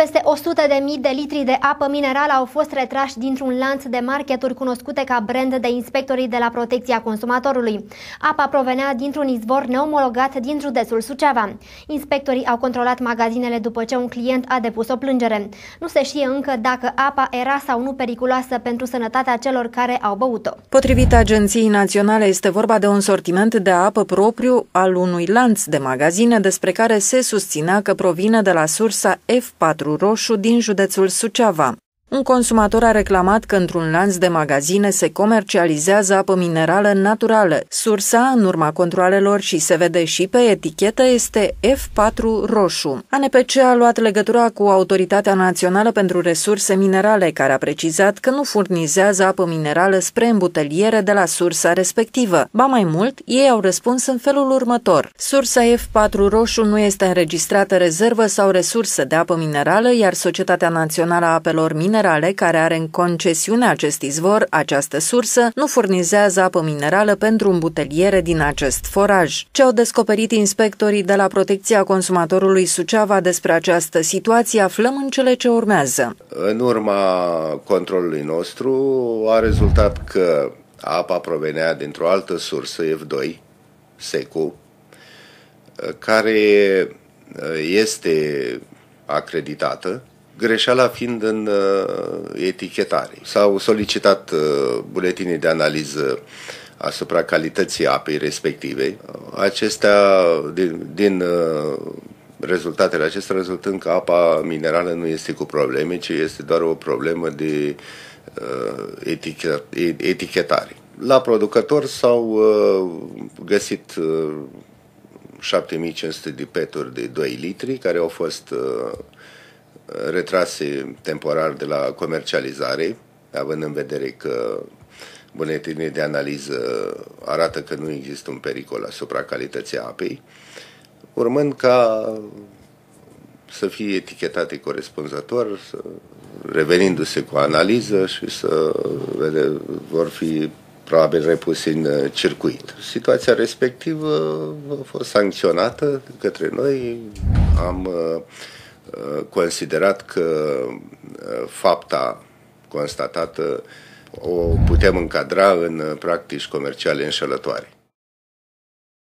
Peste 100.000 de litri de apă minerală au fost retrași dintr-un lanț de marketuri cunoscute ca Brand de inspectorii de la Protecția Consumatorului. Apa provenea dintr-un izvor neomologat din județul Suceava. Inspectorii au controlat magazinele după ce un client a depus o plângere. Nu se știe încă dacă apa era sau nu periculoasă pentru sănătatea celor care au băut-o. Potrivit Agenției Naționale, este vorba de un sortiment de apă propriu al unui lanț de magazine despre care se susținea că provine de la sursa F4 Roșu din județul Suceava. Un consumator a reclamat că într-un lanț de magazine se comercializează apă minerală naturală. Sursa, în urma controalelor și se vede și pe etichetă, este F4 Roșu. ANPC a luat legătura cu Autoritatea Națională pentru Resurse Minerale, care a precizat că nu furnizează apă minerală spre îmbuteliere de la sursa respectivă. Ba mai mult, ei au răspuns în felul următor. Sursa F4 Roșu nu este înregistrată rezervă sau resursă de apă minerală, iar Societatea Națională a Apelor Minerale, care are în concesiune acest izvor, această sursă, nu furnizează apă minerală pentru îmbuteliere din acest foraj. Ce au descoperit inspectorii de la Protecția Consumatorului Suceava despre această situație aflăm în cele ce urmează. În urma controlului nostru a rezultat că apa provenea dintr-o altă sursă, F2, SECU, care este acreditată, greșeala fiind în etichetare. S-au solicitat buletine de analiză asupra calității apei respective. Acestea, din rezultatele acestea, rezultând că apa minerală nu este cu probleme, ci este doar o problemă de etichetare. La producător s-au găsit 7500 de peturi de 2 litri care au fost retrase temporar de la comercializare, având în vedere că buletinele de analiză arată că nu există un pericol asupra calității apei, urmând ca să fie etichetate corespunzător, revenindu-se cu analiză și vor fi probabil repuse în circuit. Situația respectivă a fost sancționată de către noi. Am considerat că fapta constatată o putem încadra în practici comerciale înșelătoare.